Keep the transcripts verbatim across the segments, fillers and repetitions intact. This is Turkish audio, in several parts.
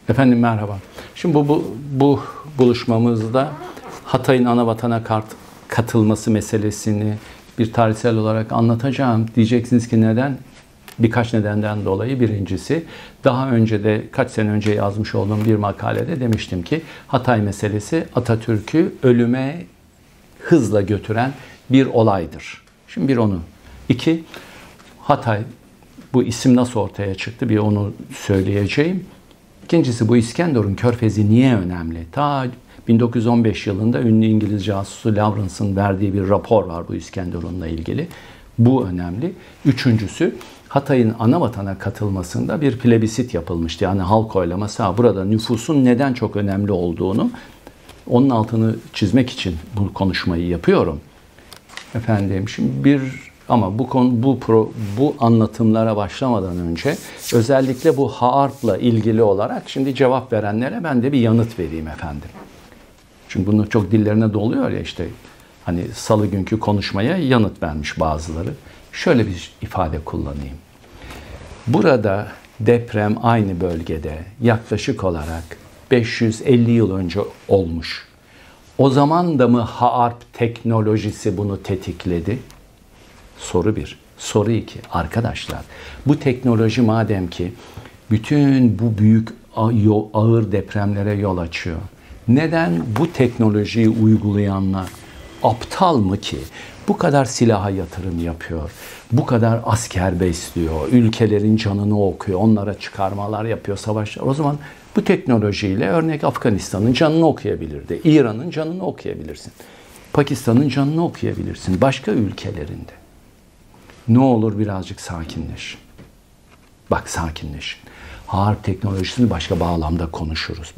Efendim merhaba. Şimdi bu, bu, bu buluşmamızda Hatay'ın anavatana katılması meselesini bir tarihsel olarak anlatacağım. Diyeceksiniz ki neden? Birkaç nedenden dolayı. Birincisi, daha önce de kaç sene önce yazmış olduğum bir makalede demiştim ki Hatay meselesi Atatürk'ü ölüme hızla götüren bir olaydır. Şimdi bir onu. İki, Hatay, bu isim nasıl ortaya çıktı bir onu söyleyeceğim. İkincisi, bu İskenderun Körfezi niye önemli? Ta bin dokuz yüz on beş yılında ünlü İngiliz casusu Lawrence'ın verdiği bir rapor var bu İskenderun'la ilgili. Bu önemli. Üçüncüsü, Hatay'ın anavatana katılmasında bir plebisit yapılmıştı. Yani halk oylaması. Ha, burada nüfusun neden çok önemli olduğunu, onun altını çizmek için bu konuşmayı yapıyorum. Efendim şimdi bir ama bu konu bu pro, bu anlatımlara başlamadan önce özellikle bu Haarp'la ilgili olarak şimdi cevap verenlere ben de bir yanıt vereyim efendim. Çünkü bunu çok dillerine doluyor ya, işte hani salı günkü konuşmaya yanıt vermiş bazıları. Şöyle bir ifade kullanayım. Burada deprem aynı bölgede yaklaşık olarak beş yüz elli yıl önce olmuş. O zaman da mı Haarp teknolojisi bunu tetikledi? Soru bir. Soru iki. Arkadaşlar, bu teknoloji madem ki bütün bu büyük ağır depremlere yol açıyor, neden bu teknolojiyi uygulayanlar aptal mı ki bu kadar silaha yatırım yapıyor, bu kadar asker besliyor, ülkelerin canını okuyor, onlara çıkarmalar yapıyor, savaşlar? O zaman bu teknolojiyle örnek Afganistan'ın canını okuyabilirdi, İran'ın canını okuyabilirsin, Pakistan'ın canını okuyabilirsin, başka ülkelerinde. Ne olur birazcık sakinleşin. Bak, sakinleşin. Harp teknolojisini başka bağlamda konuşuruz.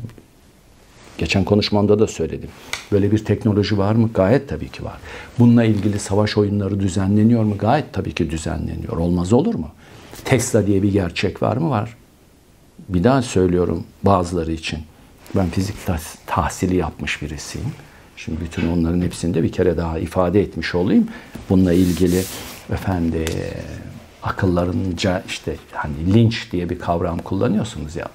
Geçen konuşmamda da söyledim. Böyle bir teknoloji var mı? Gayet tabii ki var. Bununla ilgili savaş oyunları düzenleniyor mu? Gayet tabii ki düzenleniyor. Olmaz olur mu? Tesla diye bir gerçek var mı? Var. Bir daha söylüyorum bazıları için. Ben fizik tahsili yapmış birisiyim. Şimdi bütün onların hepsini de bir kere daha ifade etmiş olayım. Bununla ilgili efendi akıllarınca işte hani linç diye bir kavram kullanıyorsunuz ya.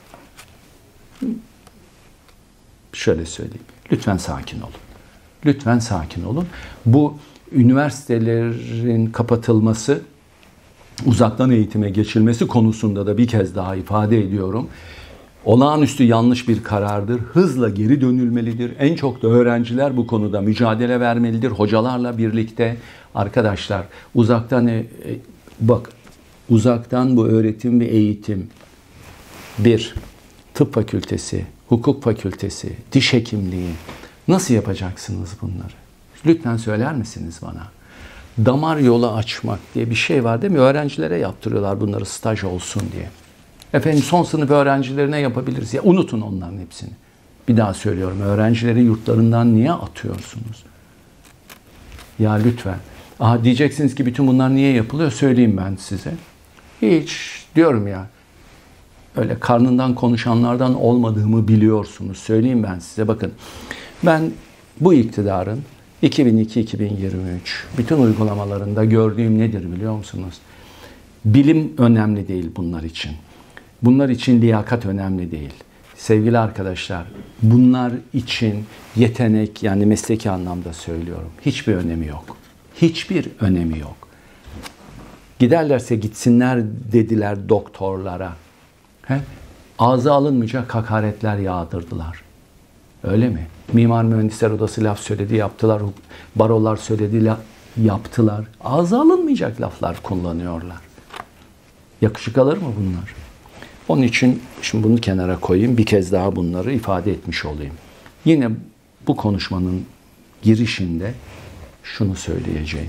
Şöyle söyleyeyim. Lütfen sakin olun. Lütfen sakin olun. Bu üniversitelerin kapatılması, uzaktan eğitime geçilmesi konusunda da bir kez daha ifade ediyorum. Olağanüstü yanlış bir karardır. Hızla geri dönülmelidir. En çok da öğrenciler bu konuda mücadele vermelidir. Hocalarla birlikte. Arkadaşlar, uzaktan e, bak uzaktan bu öğretim ve eğitim, bir, tıp fakültesi, hukuk fakültesi, diş hekimliği, nasıl yapacaksınız bunları? Lütfen söyler misiniz bana? Damar yolu açmak diye bir şey var değil mi? Öğrencilere yaptırıyorlar bunları staj olsun diye. Efendim son sınıf öğrencilerine yapabiliriz. Ya unutun onların hepsini. Bir daha söylüyorum. Öğrencileri yurtlarından niye atıyorsunuz? Ya lütfen. Aha, diyeceksiniz ki bütün bunlar niye yapılıyor? Söyleyeyim ben size. Hiç diyorum ya. Öyle karnından konuşanlardan olmadığımı biliyorsunuz. Söyleyeyim ben size. Bakın, ben bu iktidarın iki bin iki iki bin yirmi üç bütün uygulamalarında gördüğüm nedir biliyor musunuz? Bilim önemli değil bunlar için. Bunlar için liyakat önemli değil. Sevgili arkadaşlar, bunlar için yetenek, yani mesleki anlamda söylüyorum, hiçbir önemi yok. Hiçbir önemi yok. Giderlerse gitsinler dediler doktorlara. He? Ağza alınmayacak hakaretler yağdırdılar. Öyle mi? Mimar Mühendisler Odası laf söyledi, yaptılar. Barolar söyledi, yaptılar. Ağza alınmayacak laflar kullanıyorlar. Yakışık alır mı bunlar? Onun için şimdi bunu kenara koyayım. Bir kez daha bunları ifade etmiş olayım. Yine bu konuşmanın girişinde şunu söyleyeceğim.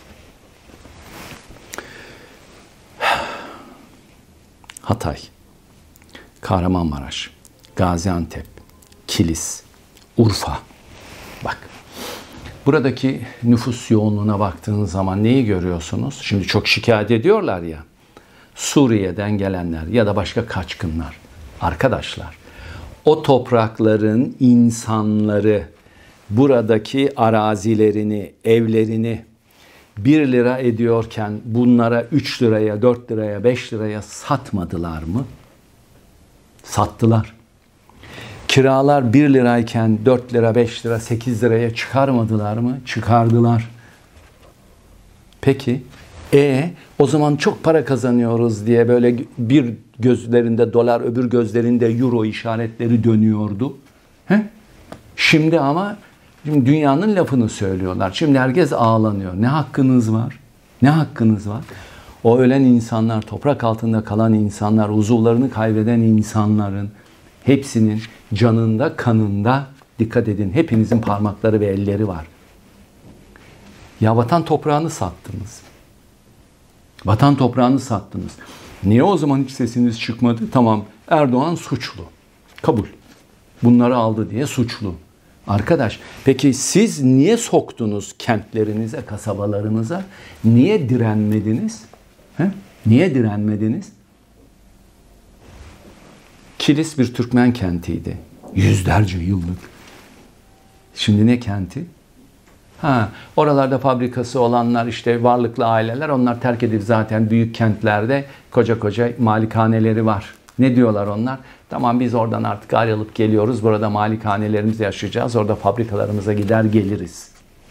Hatay, Kahramanmaraş, Gaziantep, Kilis, Urfa. Bak, buradaki nüfus yoğunluğuna baktığınız zaman neyi görüyorsunuz? Şimdi çok şikayet ediyorlar ya. Suriye'den gelenler ya da başka kaçkınlar. Arkadaşlar, o toprakların insanları buradaki arazilerini, evlerini bir lira ediyorken bunlara üç liraya, dört liraya, beş liraya satmadılar mı? Sattılar. Kiralar bir lirayken dört lira, beş lira, sekiz liraya çıkarmadılar mı? Çıkardılar. Peki, e o zaman çok para kazanıyoruz diye böyle bir gözlerinde dolar, öbür gözlerinde euro işaretleri dönüyordu. He? Şimdi ama şimdi dünyanın lafını söylüyorlar. Şimdi herkes ağlanıyor. Ne hakkınız var? Ne hakkınız var? O ölen insanlar, toprak altında kalan insanlar, uzuvlarını kaybeden insanların hepsinin canında, kanında, dikkat edin, hepinizin parmakları ve elleri var. Ya vatan toprağını sattınız. Vatan toprağını sattınız. Niye o zaman hiç sesiniz çıkmadı? Tamam, Erdoğan suçlu. Kabul. Bunları aldı diye suçlu. Arkadaş, peki siz niye soktunuz kentlerinize, kasabalarınıza? Niye direnmediniz? He? Niye direnmediniz? Kilis bir Türkmen kentiydi. Yüzlerce yıllık. Şimdi ne kenti? Ha, oralarda fabrikası olanlar, işte varlıklı aileler, onlar terk edip zaten büyük kentlerde koca koca malikaneleri var. Ne diyorlar onlar? Tamam, biz oradan artık ayrılıp geliyoruz. Burada malikanelerimizi yaşayacağız. Orada fabrikalarımıza gider geliriz.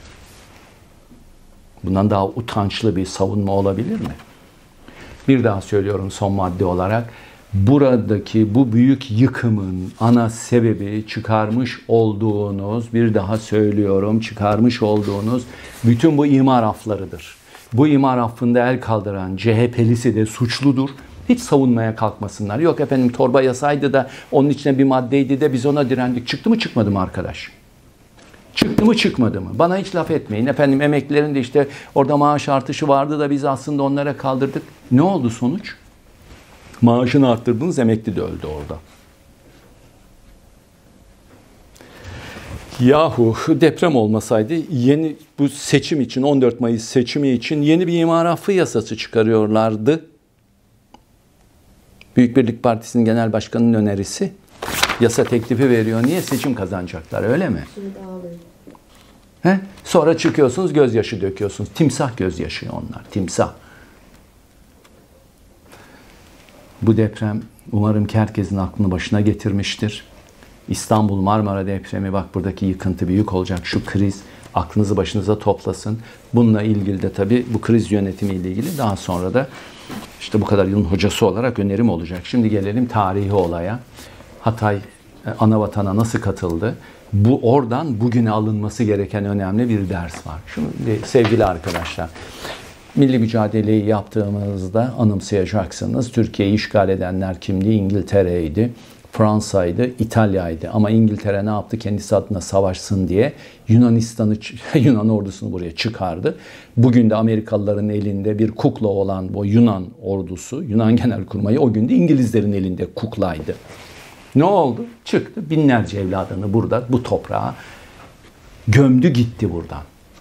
Bundan daha utançlı bir savunma olabilir mi? Bir daha söylüyorum son madde olarak. Buradaki bu büyük yıkımın ana sebebi çıkarmış olduğunuz, bir daha söylüyorum, çıkarmış olduğunuz bütün bu imar aflarıdır. Bu imar affında el kaldıran C H P'lisi de suçludur. Hiç savunmaya kalkmasınlar. Yok efendim, torba yasaydı da onun içine bir maddeydi de biz ona direndik. Çıktı mı çıkmadı mı arkadaş? Çıktı mı çıkmadı mı? Bana hiç laf etmeyin. Efendim, emeklilerin de işte orada maaş artışı vardı da biz aslında onlara kaldırdık. Ne oldu sonuç? Maaşını arttırdınız, emekli de öldü orada. Yahu deprem olmasaydı yeni bu seçim için, on dört Mayıs seçimi için yeni bir imar affı yasası çıkarıyorlardı. Büyük Birlik Partisi'nin genel başkanının önerisi, yasa teklifi veriyor. Niye? Seçim kazanacaklar, öyle mi? He? Sonra çıkıyorsunuz, gözyaşı döküyorsunuz. Timsah gözyaşı onlar, timsah. Bu deprem umarım ki herkesin aklını başına getirmiştir. İstanbul Marmara depremi, bak buradaki yıkıntı büyük olacak. Şu kriz aklınızı başınıza toplasın. Bununla ilgili de tabii bu kriz yönetimiyle ilgili daha sonra da işte bu kadar yılın hocası olarak önerim olacak. Şimdi gelelim tarihi olaya. Hatay Anavatana nasıl katıldı? Bu oradan bugüne alınması gereken önemli bir ders var. Şimdi sevgili arkadaşlar, milli mücadeleyi yaptığımızda anımsayacaksınız. Türkiye'yi işgal edenler kimdi? İngiltere'ydi, Fransa'ydı, İtalya'ydı. Ama İngiltere ne yaptı? Kendisi adına savaşsın diye Yunanistan'ı, Yunan ordusunu buraya çıkardı. Bugün de Amerikalıların elinde bir kukla olan bu Yunan ordusu, Yunan Genelkurmayı o gün de İngilizlerin elinde kuklaydı. Ne oldu? Çıktı. Binlerce evladını burada, bu toprağa gömdü gitti buradan.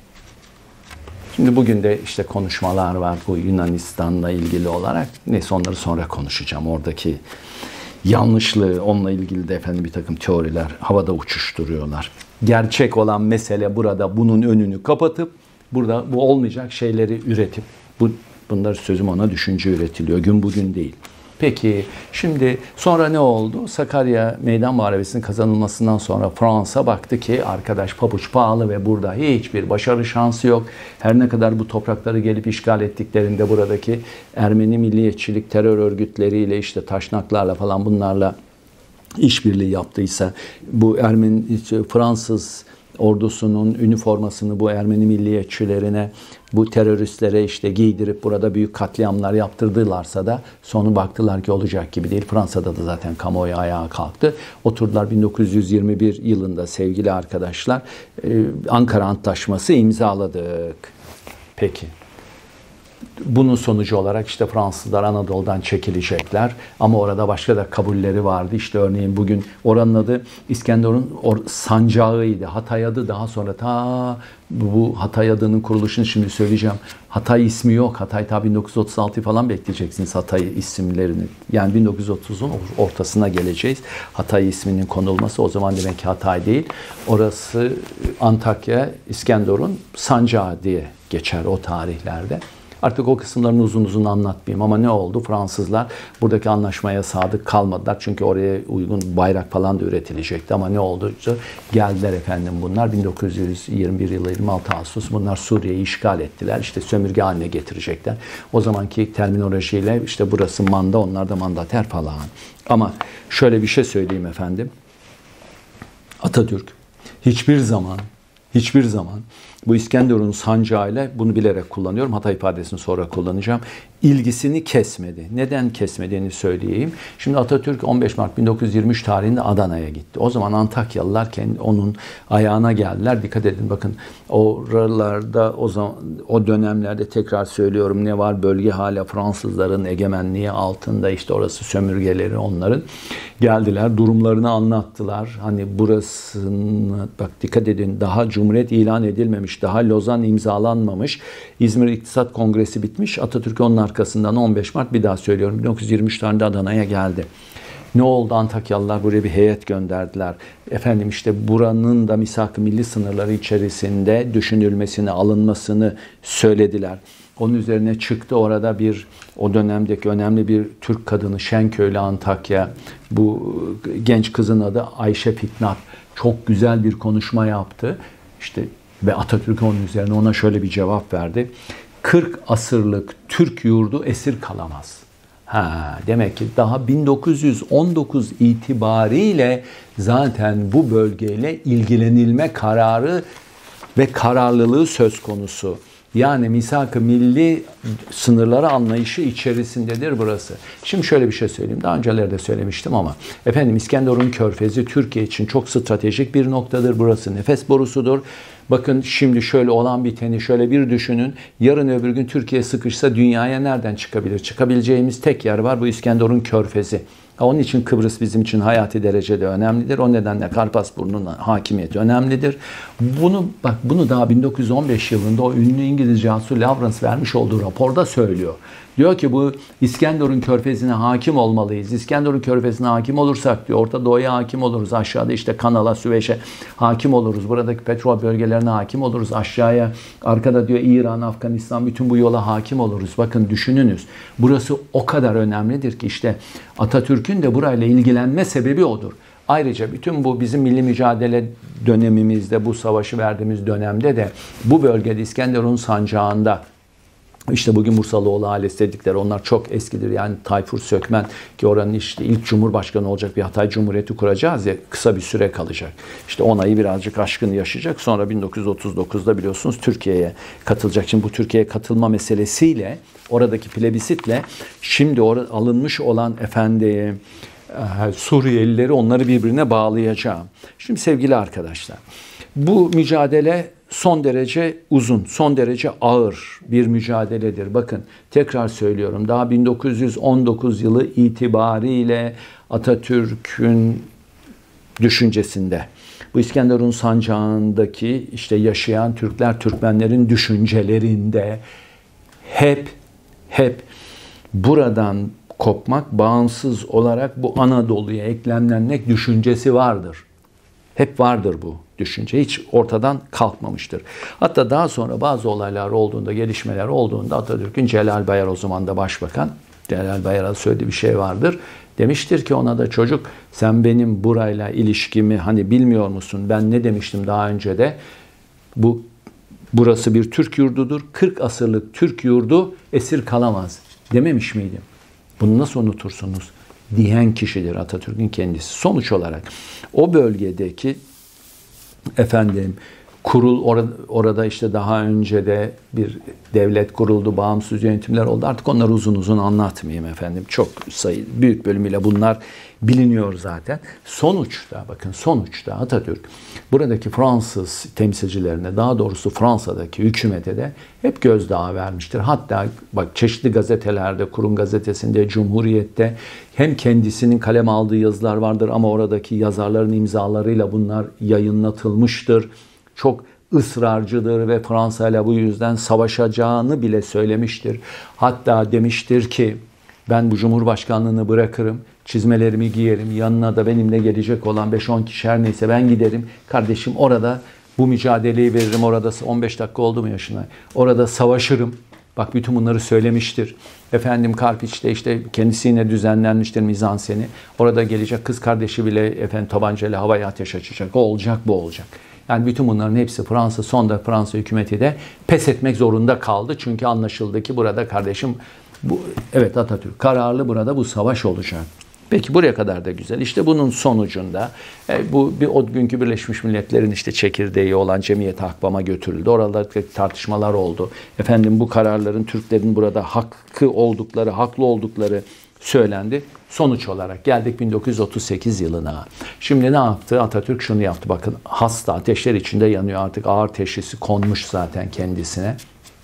Şimdi bugün de işte konuşmalar var bu Yunanistan'la ilgili olarak. Neyse, onları sonra konuşacağım. Oradaki yanlışlığı, onunla ilgili de efendim bir takım teoriler havada uçuşturuyorlar. Gerçek olan mesele burada bunun önünü kapatıp burada bu olmayacak şeyleri üretip bu bunlar sözüm ona düşünce üretiliyor. Gün bugün değil. Peki şimdi sonra ne oldu? Sakarya Meydan Muharebesi'nin kazanılmasından sonra Fransa baktı ki arkadaş pabuç pahalı ve burada hiçbir başarı şansı yok. Her ne kadar bu toprakları gelip işgal ettiklerinde buradaki Ermeni milliyetçilik terör örgütleriyle, işte taşnaklarla falan bunlarla işbirliği yaptıysa, bu Ermeni Fransız ordusunun üniformasını bu Ermeni milliyetçilerine, bu teröristlere işte giydirip burada büyük katliamlar yaptırdılarsa da sonu baktılar ki olacak gibi değil. Fransa'da da zaten kamuoyu ayağa kalktı. Oturdular bin dokuz yüz yirmi bir yılında sevgili arkadaşlar Ankara Antlaşması imzaladık. Peki. Bunun sonucu olarak işte Fransızlar Anadolu'dan çekilecekler. Ama orada başka da kabulleri vardı. İşte örneğin bugün oranın adı İskenderun sancağıydı. Hatay adı daha sonra ta bu Hatay adının kuruluşunu şimdi söyleyeceğim. Hatay ismi yok. Hatay ta bin dokuz yüz otuz altı falan bekleyeceksiniz Hatay isimlerini. Yani bin dokuz yüz otuzun ortasına geleceğiz. Hatay isminin konulması o zaman demek ki Hatay değil. Orası Antakya, İskenderun sancağı diye geçer o tarihlerde. Artık o kısımlarını uzun uzun anlatmayayım ama ne oldu? Fransızlar buradaki anlaşmaya sadık kalmadılar. Çünkü oraya uygun bayrak falan da üretilecekti ama ne oldu? Geldiler efendim bunlar. bin dokuz yüz yirmi bir yılı yirmi altı Ağustos bunlar Suriye'yi işgal ettiler. İşte sömürge haline getirecekler. O zamanki terminolojiyle işte burası manda, onlar da mandater falan. Ama şöyle bir şey söyleyeyim efendim. Atatürk hiçbir zaman, hiçbir zaman bu İskenderun sancağıyla, bunu bilerek kullanıyorum, hata ifadesini sonra kullanacağım, ilgisini kesmedi. Neden kesmediğini söyleyeyim. Şimdi Atatürk on beş Mart bin dokuz yüz yirmi üç tarihinde Adana'ya gitti. O zaman Antakyalılar kendi onun ayağına geldiler. Dikkat edin bakın oralarda o zaman o dönemlerde tekrar söylüyorum ne var? Bölge hala Fransızların egemenliği altında, işte orası sömürgeleri onların. Geldiler, durumlarını anlattılar. Hani burasını bak dikkat edin daha Cumhuriyet ilan edilmemiş, daha Lozan imzalanmamış. İzmir İktisat Kongresi bitmiş. Atatürk onun arkasından on beş Mart bir daha söylüyorum bin dokuz yüz yirmi üç tarihinde Adana'ya geldi. Ne oldu? Antakyalılar buraya bir heyet gönderdiler. Efendim işte buranın da misak-ı milli sınırları içerisinde düşünülmesini, alınmasını söylediler. Onun üzerine çıktı orada bir o dönemdeki önemli bir Türk kadını Şenköylü Antakya. Bu genç kızın adı Ayşe Fitnat. Çok güzel bir konuşma yaptı. İşte ve Atatürk onun üzerine ona şöyle bir cevap verdi. kırk asırlık Türk yurdu esir kalamaz. Ha, demek ki daha bin dokuz yüz on dokuz itibariyle zaten bu bölgeyle ilgilenilme kararı ve kararlılığı söz konusu. Yani misak-ı milli sınırları anlayışı içerisindedir burası. Şimdi şöyle bir şey söyleyeyim. Daha öncelerde söylemiştim ama efendim İskenderun Körfezi Türkiye için çok stratejik bir noktadır. Burası nefes borusudur. Bakın şimdi şöyle olan biteni şöyle bir düşünün. Yarın öbür gün Türkiye sıkışsa dünyaya nereden çıkabilir? Çıkabileceğimiz tek yer var. Bu İskenderun Körfezi. Onun için Kıbrıs bizim için hayati derecede önemlidir. O nedenle Karpasburnu'nun hakimiyeti önemlidir. Bunu bak bunu daha bin dokuz yüz on beş yılında o ünlü İngiliz casus Lawrence vermiş olduğu raporda söylüyor. Diyor ki bu İskenderun Körfezi'ne hakim olmalıyız. İskenderun Körfezi'ne hakim olursak diyor Orta Doğu'ya hakim oluruz. Aşağıda işte Kanal'a, Süveyş'e hakim oluruz. Buradaki petrol bölgelerine hakim oluruz. Aşağıya arkada diyor İran, Afganistan bütün bu yola hakim oluruz. Bakın düşününüz. Burası o kadar önemlidir ki işte Atatürk'ün de burayla ilgilenme sebebi odur. Ayrıca bütün bu bizim milli mücadele dönemimizde, bu savaşı verdiğimiz dönemde de bu bölgede İskenderun sancağında İşte bugün Bursalıoğlu ailesi dedikleri onlar çok eskidir. Yani Tayfur Sökmen ki oranın işte ilk cumhurbaşkanı olacak bir Hatay Cumhuriyeti kuracağız ya kısa bir süre kalacak. İşte onayı birazcık aşkın yaşayacak. Sonra bin dokuz yüz otuz dokuzda biliyorsunuz Türkiye'ye katılacak. Şimdi bu Türkiye'ye katılma meselesiyle oradaki plebisitle şimdi orada alınmış olan efendim Suriyelileri onları birbirine bağlayacağım. Şimdi sevgili arkadaşlar bu mücadele son derece uzun, son derece ağır bir mücadeledir. Bakın tekrar söylüyorum daha bin dokuz yüz on dokuz yılı itibariyle Atatürk'ün düşüncesinde bu İskenderun sancağındaki işte yaşayan Türkler, Türkmenlerin düşüncelerinde hep hep buradan kopmak, bağımsız olarak bu Anadolu'ya eklemlenmek düşüncesi vardır. Hep vardır bu düşünce. Hiç ortadan kalkmamıştır. Hatta daha sonra bazı olaylar olduğunda, gelişmeler olduğunda Atatürk'ün Celal Bayar o zaman da başbakan, Celal Bayar'a söylediği bir şey vardır. Demiştir ki ona da çocuk sen benim burayla ilişkimi hani bilmiyor musun? Ben ne demiştim daha önce de? Bu burası bir Türk yurdudur. kırk asırlık Türk yurdu esir kalamaz dememiş miydim? Bunu nasıl unutursunuz? Diyen kişidir Atatürk'ün kendisi. Sonuç olarak o bölgedeki efendim kurul orada, orada işte daha önce de bir devlet kuruldu, bağımsız yönetimler oldu. Artık onları uzun uzun anlatmayayım efendim. Çok sayı, büyük bölümüyle bunlar biliniyor zaten. Sonuçta bakın sonuçta Atatürk buradaki Fransız temsilcilerine daha doğrusu Fransa'daki hükümete de hep gözdağı vermiştir. Hatta bak çeşitli gazetelerde, Kurum Gazetesi'nde, Cumhuriyet'te hem kendisinin kaleme aldığı yazılar vardır ama oradaki yazarların imzalarıyla bunlar yayınlatılmıştır. Çok ısrarcıdır ve Fransa ile bu yüzden savaşacağını bile söylemiştir. Hatta demiştir ki ben bu cumhurbaşkanlığını bırakırım, çizmelerimi giyerim, yanına da benimle gelecek olan beş on kişi her neyse ben giderim. Kardeşim orada bu mücadeleyi veririm, orada on beş dakika oldu mu yaşına, orada savaşırım. Bak bütün bunları söylemiştir. Efendim Karpiç'te işte kendisi yine düzenlenmiştir mizanseni. Orada gelecek kız kardeşi bile efendim tabancayla havaya ateş açacak. O olacak, bu olacak. Yani bütün bunların hepsi Fransa, sonunda Fransa hükümeti de pes etmek zorunda kaldı. Çünkü anlaşıldı ki burada kardeşim, bu evet Atatürk kararlı, burada bu savaş olacak. Peki buraya kadar da güzel. İşte bunun sonucunda e, bu bir o günkü Birleşmiş Milletler'in işte çekirdeği olan Cemiyet-i Akbam'a götürüldü. Orada tartışmalar oldu. Efendim bu kararların Türklerin burada hakkı oldukları, haklı oldukları söylendi. Sonuç olarak geldik bin dokuz yüz otuz sekiz yılına. Şimdi ne yaptı? Atatürk şunu yaptı. Bakın hasta, ateşler içinde yanıyor. Artık ağır teşhisi konmuş zaten kendisine.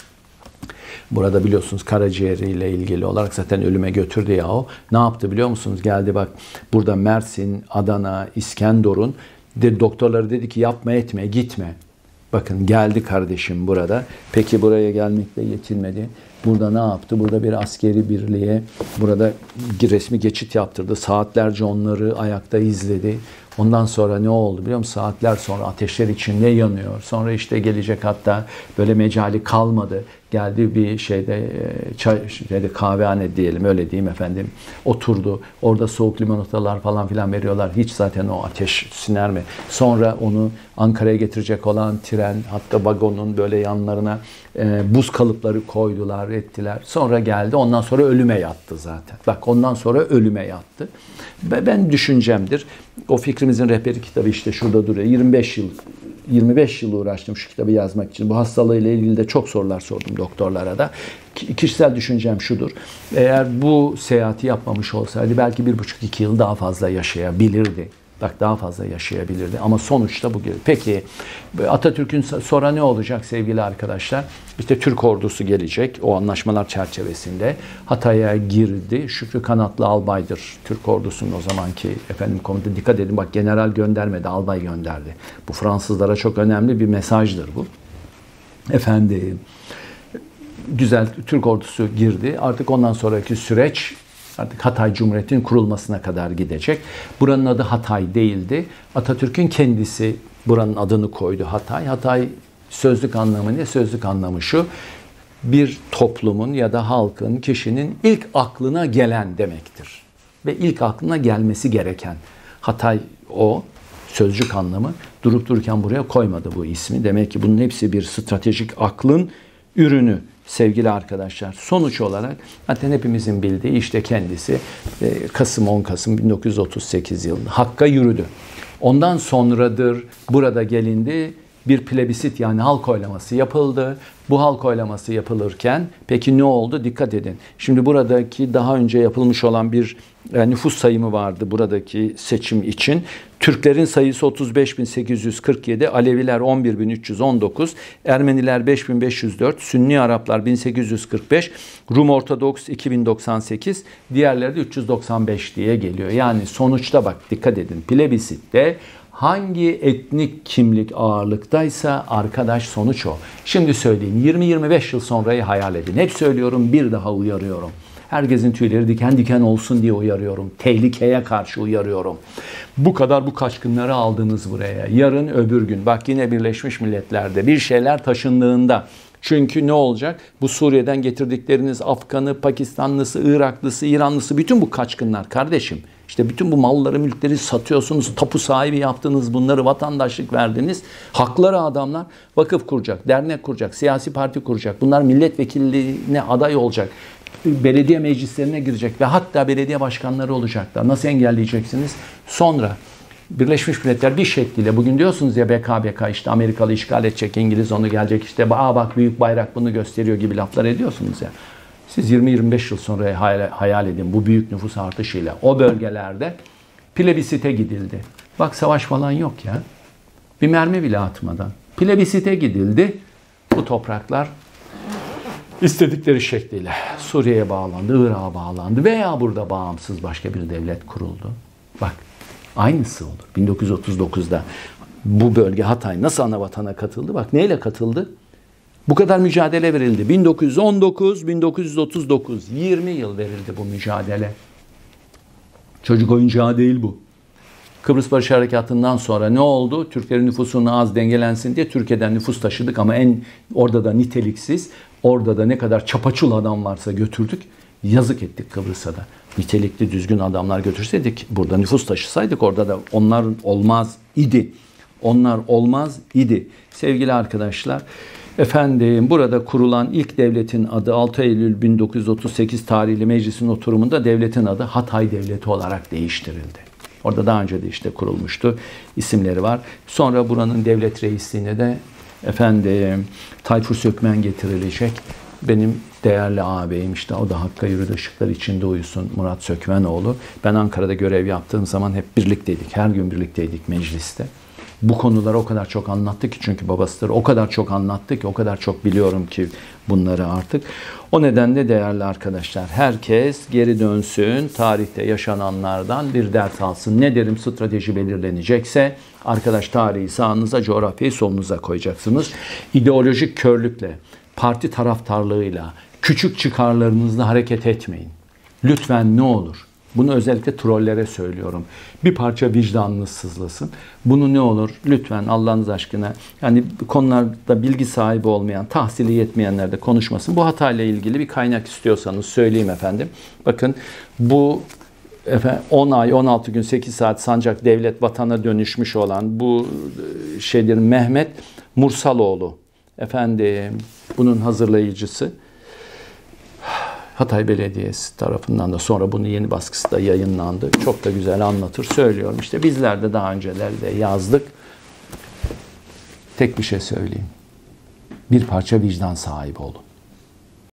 Burada biliyorsunuz karaciğeriyle ilgili olarak zaten ölüme götürdü ya o. Ne yaptı biliyor musunuz? Geldi bak burada Mersin, Adana, İskenderun de, doktorları dedi ki yapma etme, gitme. Bakın geldi kardeşim burada. Peki buraya gelmekle yetinmedi. Burada ne yaptı? Burada bir askeri birliğe burada resmi geçit yaptırdı. Saatlerce onları ayakta izledi. Ondan sonra ne oldu biliyor musun? Saatler sonra ateşler içinde yanıyor. Sonra işte gelecek, hatta böyle mecali kalmadı. Geldi bir şeyde çay, şeyde kahvehane diyelim, öyle diyeyim efendim. Oturdu. Orada soğuk limonatalar falan filan veriyorlar. Hiç zaten o ateş siner mi? Sonra onu Ankara'ya getirecek olan tren, hatta vagonun böyle yanlarına e, buz kalıpları koydular, ettiler. Sonra geldi. Ondan sonra ölüme yattı zaten. Bak ondan sonra ölüme yattı. Ben düşüncemdir. O fikrimizin rehberi kitabı işte şurada duruyor. yirmi beş yıl yirmi beş yıl uğraştım şu kitabı yazmak için. Bu hastalığıyla ilgili de çok sorular sordum doktorlara da. Kişisel düşüncem şudur. Eğer bu seyahati yapmamış olsaydı belki bir buçuk iki yıl daha fazla yaşayabilirdi. Bak daha fazla yaşayabilirdi ama sonuçta bu. Peki Atatürk'ün sonra ne olacak sevgili arkadaşlar? İşte Türk ordusu gelecek o anlaşmalar çerçevesinde. Hatay'a girdi. Şükrü Kanatlı albaydır. Türk ordusunun o zamanki efendim komutanı. Dikkat edin bak, general göndermedi, albay gönderdi. Bu Fransızlara çok önemli bir mesajdır bu. Efendim güzel, Türk ordusu girdi. Artık ondan sonraki süreç artık Hatay Cumhuriyeti'nin kurulmasına kadar gidecek. Buranın adı Hatay değildi. Atatürk'ün kendisi buranın adını koydu Hatay. Hatay sözlük anlamı ne? Sözlük anlamı şu: bir toplumun ya da halkın, kişinin ilk aklına gelen demektir. Ve ilk aklına gelmesi gereken. Hatay o sözcük anlamı. Durup dururken buraya koymadı bu ismi. Demek ki bunun hepsi bir stratejik aklın ürünü. Sevgili arkadaşlar, sonuç olarak zaten hepimizin bildiği işte kendisi Kasım on Kasım bin dokuz yüz otuz sekiz yılında Hakk'a yürüdü. Ondan sonradır burada gelindi, bir plebisit yani halk oylaması yapıldı. Bu halk oylaması yapılırken peki ne oldu? Dikkat edin. Şimdi buradaki daha önce yapılmış olan bir nüfus sayımı vardı buradaki seçim için. Türklerin sayısı otuz beş bin sekiz yüz kırk yedi, Aleviler on bir bin üç yüz on dokuz, Ermeniler beş bin beş yüz dört, Sünni Araplar bin sekiz yüz kırk beş, Rum Ortodoks iki bin doksan sekiz, diğerleri de üç yüz doksan beş diye geliyor. Yani sonuçta bak dikkat edin, plebisitte hangi etnik kimlik ağırlıktaysa arkadaş sonuç o. Şimdi söyleyeyim, yirmi yirmi beş yıl sonrayı hayal edin. Hep söylüyorum, bir daha uyarıyorum. Herkesin tüyleri diken diken olsun diye uyarıyorum. Tehlikeye karşı uyarıyorum. Bu kadar bu kaçkınları aldınız buraya. Yarın öbür gün bak yine Birleşmiş Milletler'de bir şeyler taşındığında, çünkü ne olacak? Bu Suriye'den getirdikleriniz Afganı, Pakistanlısı, Iraklısı, İranlısı, bütün bu kaçkınlar kardeşim. İşte bütün bu malları, mülkleri satıyorsunuz, tapu sahibi yaptınız, bunları vatandaşlık verdiniz. Hakları adamlar vakıf kuracak, dernek kuracak, siyasi parti kuracak. Bunlar milletvekilliğine aday olacak. Belediye meclislerine girecek ve hatta belediye başkanları olacaklar. Nasıl engelleyeceksiniz? Sonra Birleşmiş Milletler bir şekliyle, bugün diyorsunuz ya B K B K işte Amerikalı işgal edecek, İngiliz onu gelecek, işte aa bak büyük bayrak bunu gösteriyor gibi laflar ediyorsunuz ya. Siz yirmi yirmi beş yıl sonra hayal, hayal edin bu büyük nüfus artışıyla o bölgelerde plebisite gidildi. Bak savaş falan yok ya. Bir mermi bile atmadan. Plebisite gidildi. Bu topraklar istedikleri şekliyle Suriye'ye bağlandı, Irak'a bağlandı veya burada bağımsız başka bir devlet kuruldu. Bak aynısı olur. bin dokuz yüz otuz dokuzda bu bölge Hatay nasıl ana vatana katıldı? Bak neyle katıldı? Bu kadar mücadele verildi. bin dokuz yüz on dokuz bin dokuz yüz otuz dokuz yirmi yıl verildi bu mücadele. Çocuk oyuncağı değil bu. Kıbrıs Barış Harekatı'ndan sonra ne oldu? Türklerin nüfusunu az dengelensin diye Türkiye'den nüfus taşıdık ama en orada da niteliksiz. Orada da ne kadar çapaçul adam varsa götürdük. Yazık ettik Kıbrıs'a da. Nitelikli, düzgün adamlar götürseydik, burada nüfus taşısaydık, orada da onlar olmaz idi. Onlar olmaz idi. Sevgili arkadaşlar, efendim burada kurulan ilk devletin adı altı Eylül bin dokuz yüz otuz sekiz tarihli meclisin oturumunda devletin adı Hatay Devleti olarak değiştirildi. Orada daha önce de işte kurulmuştu. İsimleri var. Sonra buranın devlet reisliğine de efendim Tayfur Sökmen getirilecek. Benim değerli ağabeyim, işte o da Hakk'a yürüdü, ışıklar içinde uyusun, Murat Sökmenoğlu. Ben Ankara'da görev yaptığım zaman hep birlikteydik. Her gün birlikteydik mecliste. Bu konuları o kadar çok anlattı ki, çünkü babasıdır. O kadar çok anlattı ki, o kadar çok biliyorum ki bunları artık. O nedenle değerli arkadaşlar, herkes geri dönsün, tarihte yaşananlardan bir ders alsın. Ne derim, strateji belirlenecekse arkadaş, tarihi sağınıza, coğrafyayı solunuza koyacaksınız. İdeolojik körlükle, parti taraftarlığıyla, küçük çıkarlarınızla hareket etmeyin. Lütfen, ne olur. Bunu özellikle trollere söylüyorum. Bir parça vicdanınız sızlasın. Bunu ne olur lütfen Allah'ınız aşkına, yani konularda bilgi sahibi olmayan, tahsili yetmeyenler de konuşmasın. Bu hatayla ilgili bir kaynak istiyorsanız söyleyeyim efendim. Bakın bu efendim, on ay, on altı gün, sekiz saat sancak devlet vatana dönüşmüş olan bu şeydir Mehmet Mursaloğlu. Efendim bunun hazırlayıcısı. Hatay Belediyesi tarafından da sonra bunun yeni baskısı da yayınlandı. Çok da güzel anlatır, söylüyorum. İşte bizler de daha öncelerde yazdık. Tek bir şey söyleyeyim. Bir parça vicdan sahibi olun.